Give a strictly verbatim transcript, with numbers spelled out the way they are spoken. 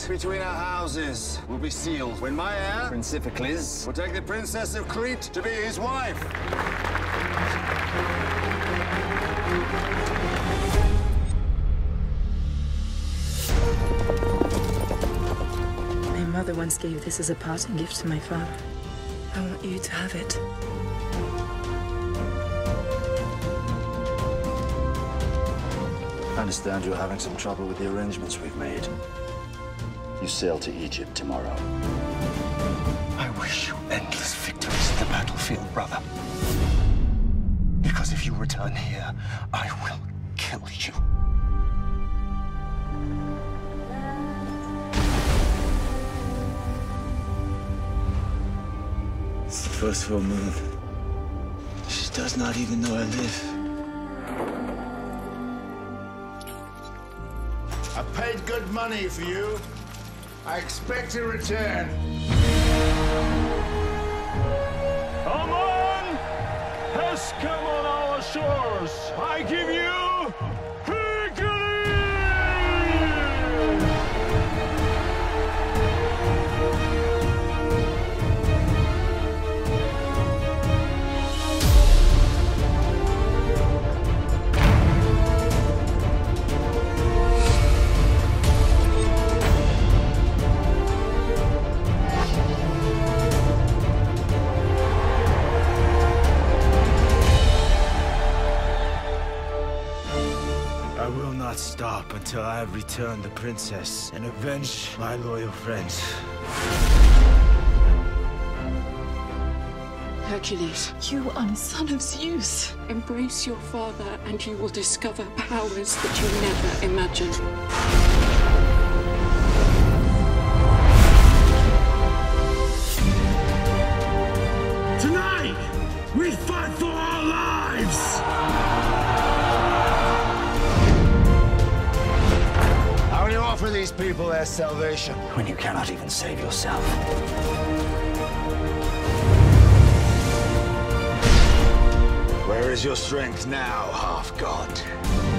between our houses will be sealed when my heir, Prince Hercules, will take the Princess of Crete to be his wife. My mother once gave this as a parting gift to my father. I want you to have it. I understand you're having some trouble with the arrangements we've made. You sail to Egypt tomorrow. I wish you endless victories in the battlefield, brother. Because if you return here, I will kill you. It's the first full moon. She does not even know I live. I paid good money for you. I expect a return. Come on! Has come on our shores. I give you Hercules! I will not stop until I have returned the princess and avenged my loyal friends. Hercules, you are the son of Zeus. Embrace your father and you will discover powers that you never imagined. Tonight, we fight for our lives! How will you offer these people their salvation When you cannot even save yourself. Where is your strength now, half-god?